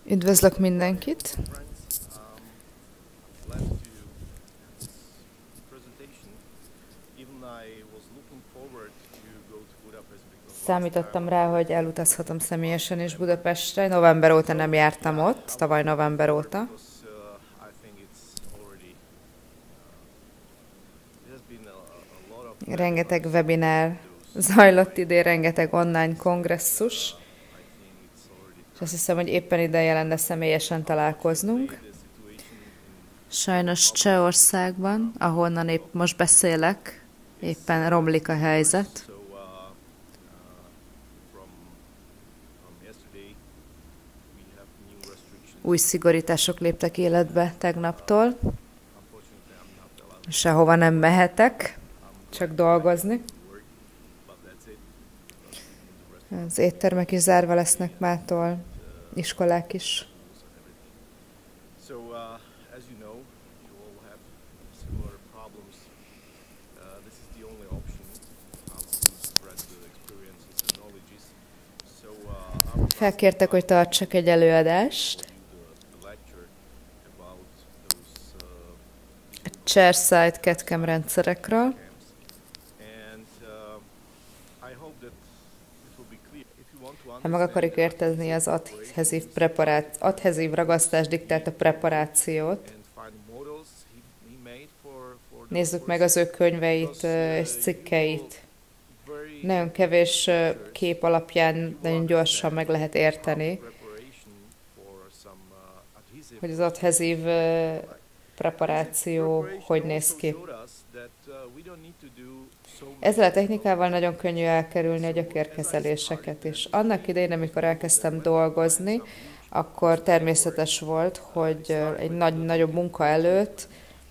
Üdvözlök mindenkit! Számítottam rá, hogy elutazhatom személyesen is Budapestre. November óta nem jártam ott, tavaly november óta. Rengeteg webinár zajlott idén, rengeteg online kongresszus. És azt hiszem, hogy éppen ideje lenne személyesen találkoznunk. Sajnos Csehországban, ahonnan épp most beszélek, éppen romlik a helyzet. Új szigorítások léptek életbe tegnaptól. Sehova nem mehetek, csak dolgozni. Az éttermek is zárva lesznek mától, iskolák is. Felkértek, hogy tartsak egy előadást a chairside CAD/CAM rendszerekről. Ha meg akarjuk érteni az adhezív ragasztás diktálta preparációt, nézzük meg az ő könyveit és cikkeit. Nagyon kevés kép alapján nagyon gyorsan meg lehet érteni, hogy az adhezív preparáció hogy néz ki. Ezzel a technikával nagyon könnyű elkerülni a gyökérkezeléseket is. Annak idején, amikor elkezdtem dolgozni, akkor természetes volt, hogy egy nagyobb munka előtt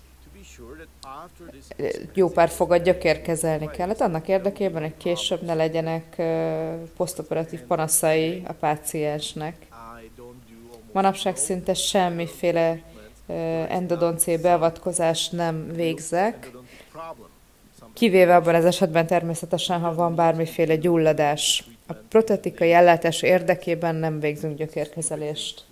jó pár fogat gyökérkezelni kellett, annak érdekében, hogy később ne legyenek posztoperatív panaszai a páciensnek. Manapság szinte semmiféle endodonciai beavatkozást nem végzek, kivéve abban az esetben természetesen, ha van bármiféle gyulladás. A protetikai ellátás érdekében nem végzünk gyökérkezelést.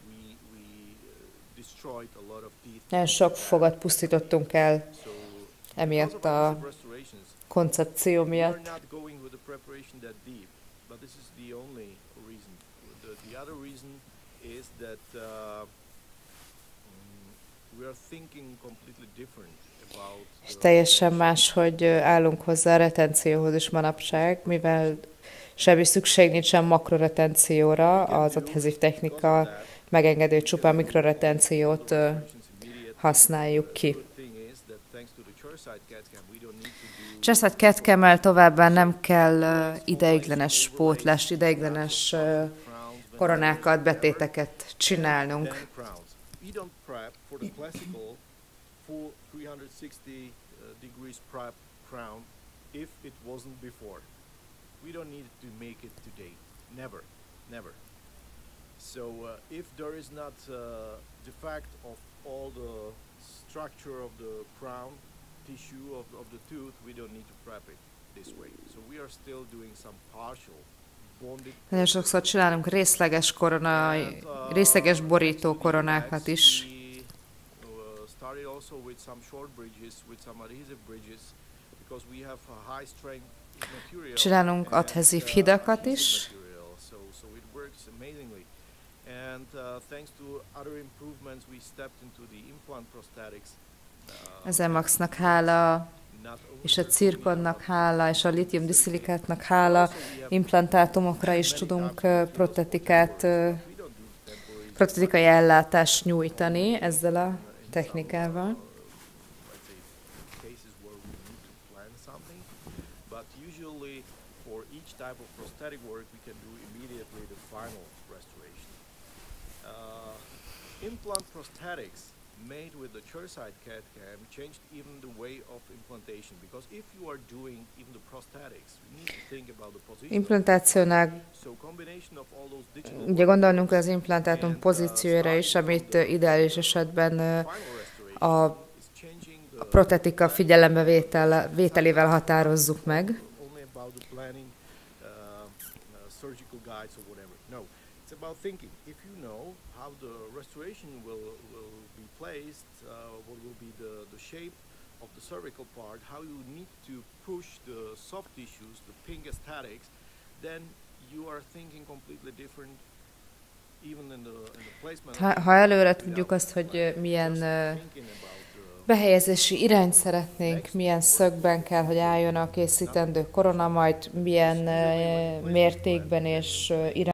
Nagyon sok fogat pusztítottunk el emiatt a koncepció miatt. És teljesen más, hogy állunk hozzá a retencióhoz is manapság, mivel semmi szükség nincsen makroretencióra, az adhezív technika megengedő csupán mikroretenciót használjuk ki. Chairside CAD/CAM-mel továbbá nem kell ideiglenes pótlást, ideiglenes koronákat, betéteket csinálnunk. So if there is not the fact of all the structure of the crown tissue of the tooth, we don't need to prep it this way. So we are still doing some partial bonded. Nagyon sokszor csinálunk részleges borító koronákat is. Started also with some short bridges, with some adhesive bridges, because we have a high strength material. Csinálunk adhezív hidakat is. So it works amazingly. And thanks to other improvements, we stepped into the implant prosthetics. Az Emaxnak hála, és a cirkonnak hála, és a litium diszilikátnak hála, implantátumokra is tudunk protetikai ellátást nyújtani ezzel a technikával. But usually for each type of prosthetic work, we can do immediately the final restoration. Implant prosthetics made with the chairside CAD/CAM changed even the way of implantation, because if you are doing even the prosthetics, you need to think about the position. Implantációnál ugye gondolnunk az implantátum pozícióra is, amit ideális esetben a protetika figyelembevételével határozzuk meg. know how the restoration will be placed, what will be the shape of the cervical part, how you need to push the soft tissues, the pink aesthetics, then you are thinking completely different even in the placement. Ha előre tudjuk azt, hogy milyen behelyezési irányt szeretnénk, milyen szögben kell, hogy álljon a készítendő korona, majd milyen mértékben és irány